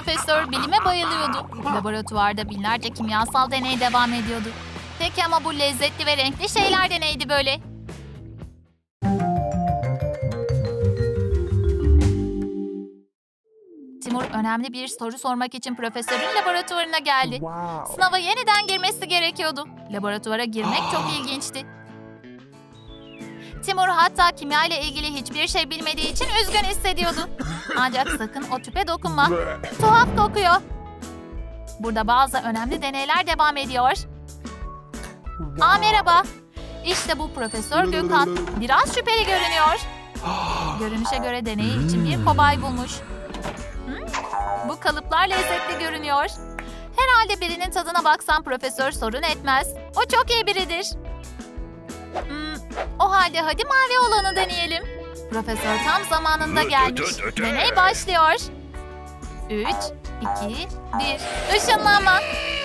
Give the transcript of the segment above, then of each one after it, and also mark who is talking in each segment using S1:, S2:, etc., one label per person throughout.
S1: profesör bilime bayılıyordu. Laboratuvarda binlerce kimyasal deney devam ediyordu. Peki ama bu lezzetli ve renkli şeyler de neydi böyle? Timur önemli bir soru sormak için profesörün laboratuvarına geldi. Sınava yeniden girmesi gerekiyordu. Laboratuvara girmek çok ilginçti. Timur hatta kimya ile ilgili hiçbir şey bilmediği için üzgün hissediyordu. Ancak sakın o tüpe dokunma. Tuhaf kokuyor. Burada bazı önemli deneyler devam ediyor. Merhaba. İşte bu Profesör Gökhan. Biraz şüpheli görünüyor. Görünüşe göre deneyi için bir kobay bulmuş. Bu kalıplar lezzetli görünüyor. Herhalde birinin tadına baksam profesör sorun etmez. O çok iyi biridir. O halde hadi mavi olanı deneyelim. Profesör tam zamanında gelmiş. Deney başlıyor. 3, 2, 1. Işınlanma.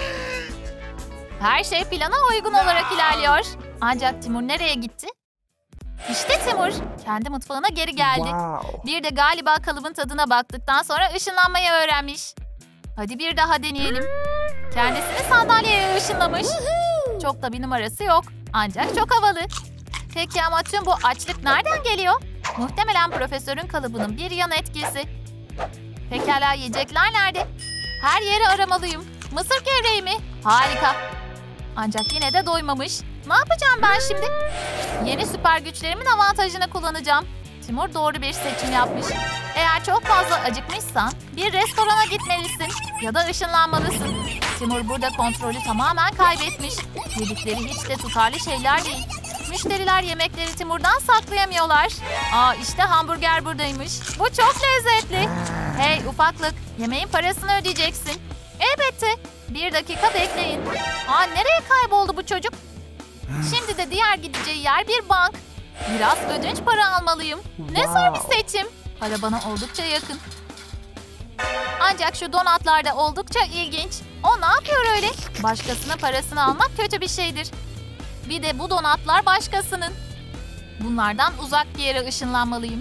S1: Her şey plana uygun olarak ilerliyor. Ancak Timur nereye gitti? İşte Timur. Kendi mutfağına geri geldi. Bir de galiba kalıbın tadına baktıktan sonra ışınlanmayı öğrenmiş. Hadi bir daha deneyelim. Kendisini sandalyeye ışınlamış. Çok da bir numarası yok. Ancak çok havalı. Peki ama tüm bu açlık nereden geliyor? Muhtemelen profesörün kalıbının bir yan etkisi. Pekala yiyecekler nerede? Her yeri aramalıyım. Mısır gevreği mi? Harika. Ancak yine de doymamış. Ne yapacağım ben şimdi? Yeni süper güçlerimin avantajını kullanacağım. Timur doğru bir seçim yapmış. Eğer çok fazla acıkmışsan bir restorana gitmelisin ya da ışınlanmalısın. Timur burada kontrolü tamamen kaybetmiş. Yedikleri hiç de tutarlı şeyler değil. Müşteriler yemekleri Timur'dan saklayamıyorlar. İşte hamburger buradaymış. Bu çok lezzetli. Hey ufaklık, yemeğin parasını ödeyeceksin. Elbette. 1 dakika bekleyin. Nereye kayboldu bu çocuk? Şimdi de diğer gideceği yer bir bank. Biraz ödünç para almalıyım. Ne zor bir seçim. Para bana oldukça yakın. Ancak şu donatlar da oldukça ilginç. O ne yapıyor öyle? Başkasının parasını almak kötü bir şeydir. Bir de bu donatlar başkasının. Bunlardan uzak bir yere ışınlanmalıyım.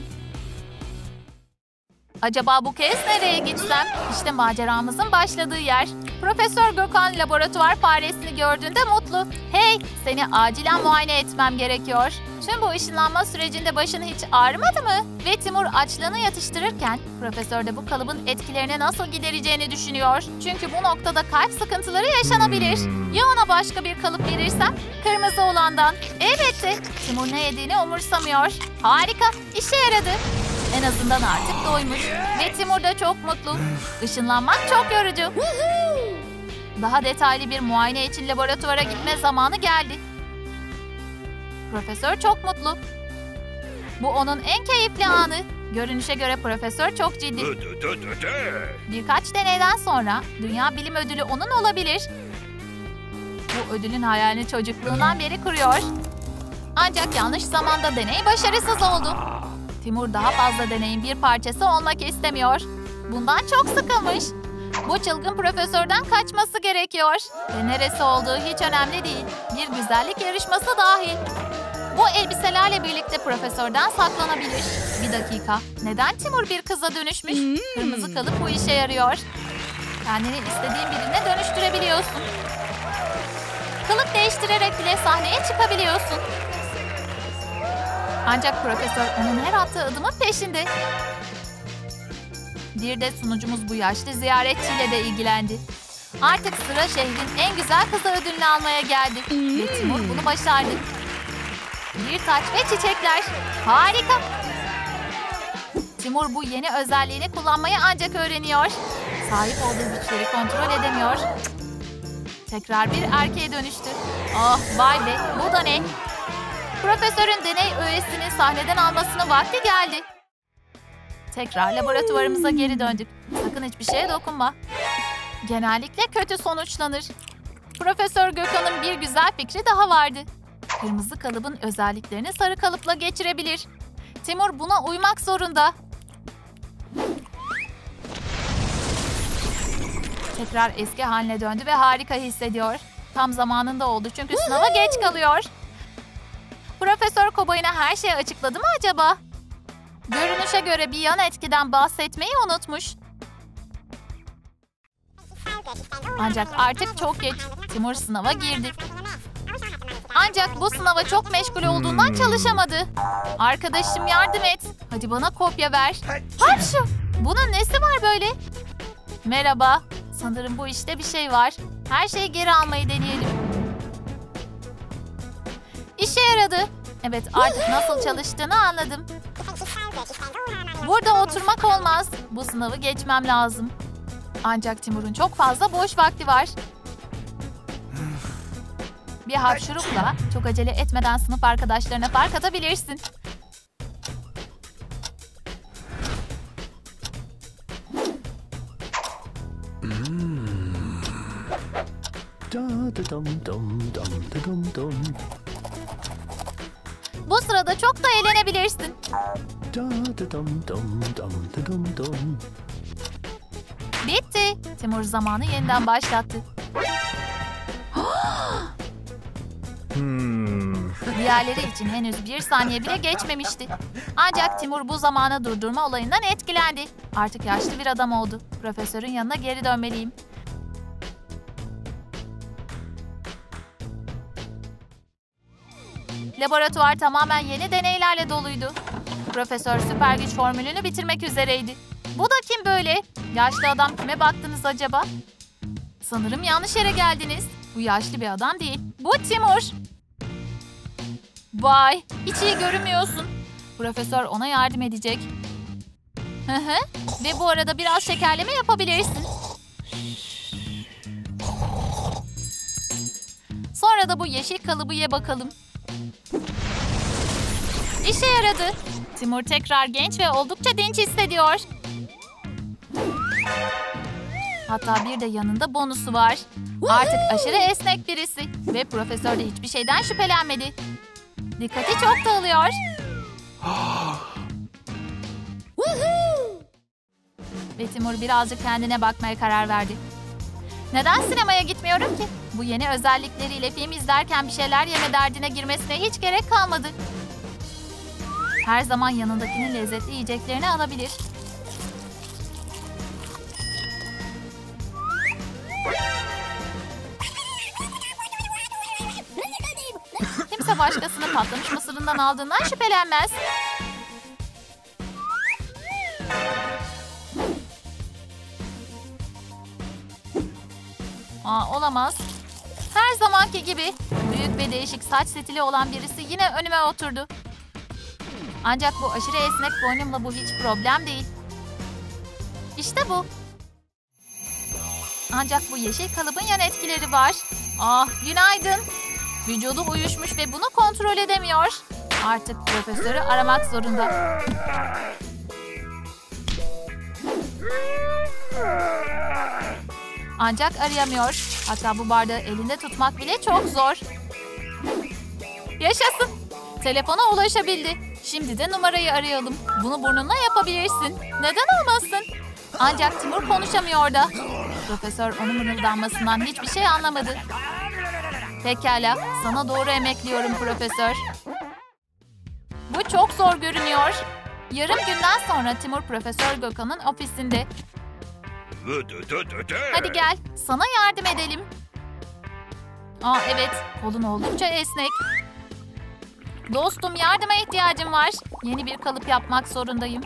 S1: Acaba bu kez nereye gitsem? İşte maceramızın başladığı yer. Profesör Gökhan laboratuvar faresini gördüğünde mutlu. Hey, seni acilen muayene etmem gerekiyor. Tüm bu ışınlanma sürecinde başın hiç ağrımadı mı? Ve Timur açlığını yatıştırırken profesör de bu kalıbın etkilerini nasıl gidereceğini düşünüyor. Çünkü bu noktada kalp sıkıntıları yaşanabilir. Ya ona başka bir kalıp verirsem? Kırmızı olandan. Elbette. Timur ne yediğini umursamıyor. Harika, işe yaradı. En azından artık doymuş. Ve Timur da çok mutlu. Işınlanmak çok yorucu. Daha detaylı bir muayene için laboratuvara gitme zamanı geldi. Profesör çok mutlu. Bu onun en keyifli anı. Görünüşe göre profesör çok ciddi. Birkaç deneyden sonra Dünya Bilim Ödülü onun olabilir. Bu ödülün hayalini çocukluğundan beri kuruyor. Ancak yanlış zamanda deney başarısız oldu. Timur daha fazla deneyin bir parçası olmak istemiyor. Bundan çok sıkılmış. Bu çılgın profesörden kaçması gerekiyor. Ve neresi olduğu hiç önemli değil. Bir güzellik yarışması dahil. Bu elbiselerle birlikte profesörden saklanabilir. Bir dakika. Neden Timur bir kıza dönüşmüş? Kırmızı kalıp bu işe yarıyor. Kendini istediğin birine dönüştürebiliyorsun. Kılık değiştirerek bile sahneye çıkabiliyorsun. Ancak profesör onun her attığı adımın peşinde. Bir de sunucumuz bu yaşlı ziyaretçiyle de ilgilendi. Artık sıra şehrin en güzel kızı ödülünü almaya geldi. Ve Timur bunu başardı. Bir taç ve çiçekler. Harika. Timur bu yeni özelliğini kullanmayı ancak öğreniyor. Sahip olduğu güçleri kontrol edemiyor. Tekrar bir erkeğe dönüştü. Vay be, bu da ne? Profesörün deney öğesini sahneden almasının vakti geldi. Tekrar laboratuvarımıza geri döndük. Sakın hiçbir şeye dokunma. Genellikle kötü sonuçlanır. Profesör Gökhan'ın bir güzel fikri daha vardı. Kırmızı kalıbın özelliklerini sarı kalıpla geçirebilir. Timur buna uymak zorunda. Tekrar eski haline döndü ve harika hissediyor. Tam zamanında oldu çünkü sınava geç kalıyor. Profesör kobayına her şeyi açıkladı mı acaba? Görünüşe göre bir yan etkiden bahsetmeyi unutmuş. Ancak artık çok geç. Timur sınava girdi. Ancak bu sınava çok meşgul olduğundan çalışamadı. Arkadaşım yardım et. Hadi bana kopya ver. Hapşu! Bunun nesi var böyle? Merhaba. Sanırım bu işte bir şey var. Her şeyi geri almayı deneyelim. İşe yaradı. Evet, artık nasıl çalıştığını anladım. Burada oturmak olmaz. Bu sınavı geçmem lazım. Ancak Timur'un çok fazla boş vakti var. Bir hapşurukla çok acele etmeden sınıf arkadaşlarına fark atabilirsin. Bu sırada çok da eğlenebilirsin. Bitti. Timur zamanı yeniden başlattı. Diğerleri için henüz bir saniye bile geçmemişti. Ancak Timur bu zamanı durdurma olayından etkilendi. Artık yaşlı bir adam oldu. Profesörün yanına geri dönmeliyim. Laboratuvar tamamen yeni deneylerle doluydu. Profesör süper güç formülünü bitirmek üzereydi. Bu da kim böyle? Yaşlı adam, kime baktınız acaba? Sanırım yanlış yere geldiniz. Bu yaşlı bir adam değil. Bu Timur. Vay, hiç iyi görünmüyorsun. Profesör ona yardım edecek. Ve bu arada biraz şekerleme yapabilirsin. Sonra da bu yeşil kalıbı ye bakalım. İşe yaradı. Timur tekrar genç ve oldukça dinç hissediyor. Hatta bir de yanında bonusu var. Artık aşırı esnek birisi ve profesör de hiçbir şeyden şüphelenmedi. Dikkati çok dağılıyor. Ve Timur birazcık kendine bakmaya karar verdi. Neden sinemaya gitmiyorum ki? Bu yeni özellikleriyle film izlerken bir şeyler yeme derdine girmesine hiç gerek kalmadı. Her zaman yanındakinin lezzetli yiyeceklerini alabilir. Kimse başkasının patlamış mısırından aldığından şüphelenmez. Olamaz. Her zamanki gibi büyük ve değişik saç stili olan birisi yine önüme oturdu. Ancak bu aşırı esnek boynumla bu hiç problem değil. İşte bu. Ancak bu yeşil kalıbın yan etkileri var. Günaydın. Vücudu uyuşmuş ve bunu kontrol edemiyor. Artık profesörü aramak zorunda. Ancak arayamıyor. Hatta bu bardağı elinde tutmak bile çok zor. Yaşasın. Telefona ulaşabildi. Şimdi de numarayı arayalım. Bunu burnunla yapabilirsin. Neden olmasın? Ancak Timur konuşamıyor da. Profesör onun mırıldanmasından hiçbir şey anlamadı. Pekala, sana doğru emekliyorum profesör. Bu çok zor görünüyor. Yarım günden sonra Timur Profesör Gökhan'ın ofisinde. Hadi gel, sana yardım edelim. Evet, kolun oldukça esnek. Dostum, yardıma ihtiyacım var. Yeni bir kalıp yapmak zorundayım.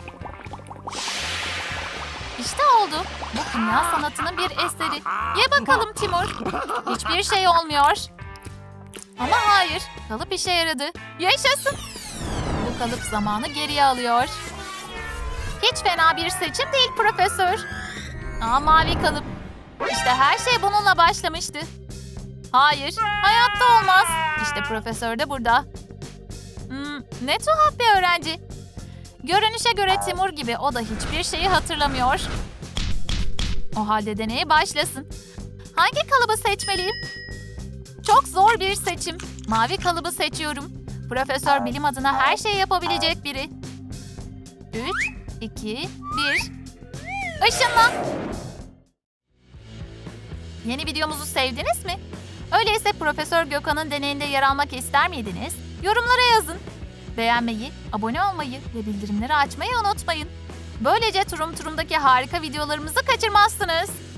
S1: İşte oldu. Bu kimya sanatının bir eseri. Ye bakalım Timur. Hiçbir şey olmuyor. Ama hayır, kalıp işe yaradı. Yaşasın. Bu kalıp zamanı geriye alıyor. Hiç fena bir seçim değil profesör. Mavi kalıp. İşte her şey bununla başlamıştı. Hayır, hayatta olmaz. İşte profesör de burada. Ne tuhaf bir öğrenci. Görünüşe göre Timur gibi o da hiçbir şeyi hatırlamıyor. O halde deneye başlasın. Hangi kalıbı seçmeliyim? Çok zor bir seçim. Mavi kalıbı seçiyorum. Profesör bilim adına her şeyi yapabilecek biri. 3, 2, 1. Işınlan. Yeni videomuzu sevdiniz mi? Öyleyse Profesör Gökhan'ın deneyinde yer almak ister miydiniz? Yorumlara yazın. Beğenmeyi, abone olmayı ve bildirimleri açmayı unutmayın. Böylece Turum Turum'daki harika videolarımızı kaçırmazsınız.